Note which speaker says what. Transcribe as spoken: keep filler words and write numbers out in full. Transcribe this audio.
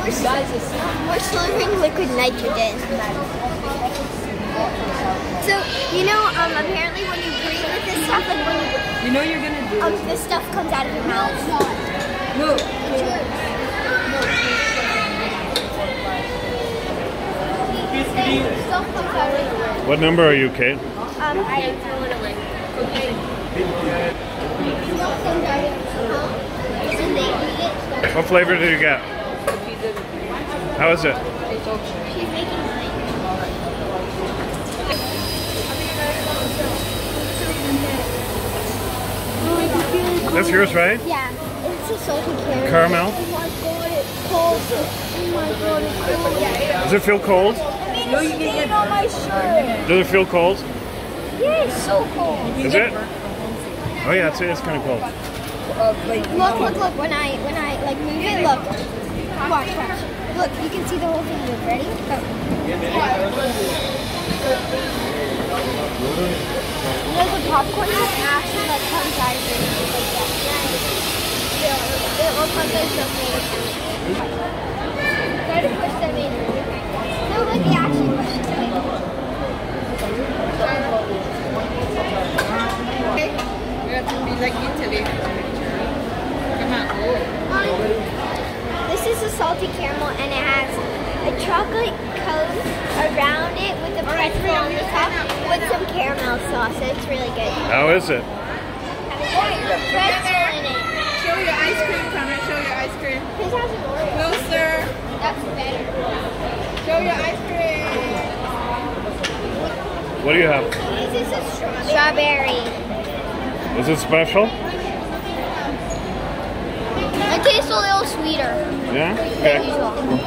Speaker 1: We're slurring liquid nitrogen. So, you know, um, apparently when you breathe with this stuff, like when you...
Speaker 2: You know you're gonna do
Speaker 1: um, this stuff comes out of your mouth.
Speaker 2: No.
Speaker 3: What number are you, Kate?
Speaker 1: Um, I threw it away. Okay.
Speaker 3: What flavor did you get? How is it?
Speaker 1: She's making mine.
Speaker 3: That's yours, right?
Speaker 1: Yeah, it's a salty caramel.
Speaker 3: Caramel?
Speaker 1: Oh my god, it's cold. Oh my god, it's cold.
Speaker 3: Does it feel cold?
Speaker 1: I mean, it's staying on my shirt.
Speaker 3: Does it feel cold?
Speaker 1: Yeah, it's so cold.
Speaker 3: Is it? Oh yeah, it's, it's kind of cold.
Speaker 1: Look, look, look. When I, when I like move it, look. Watch, watch. Look, you can see the whole thing move. Ready? Go. You know the popcorn is actually like comes out of it like that. Yeah. It looks like there's something. Try to push them in. No, like the actually push them in.
Speaker 2: We have to be like Italy. Come on.
Speaker 1: This is a salty caramel and it has a chocolate coat around it with a pretzel on the top with some caramel sauce. So it's really good.
Speaker 3: How is it?
Speaker 1: Pretzel in it.
Speaker 2: Show your ice cream, Conrad. Show your ice cream.
Speaker 1: His has an Oreo.
Speaker 2: Closer.
Speaker 1: That's better.
Speaker 2: Show your ice cream.
Speaker 3: What do you have?
Speaker 1: This is a strawberry.
Speaker 3: Is it special?
Speaker 1: It tastes a little sweeter
Speaker 3: Yeah?
Speaker 1: than
Speaker 3: Okay.
Speaker 1: usual.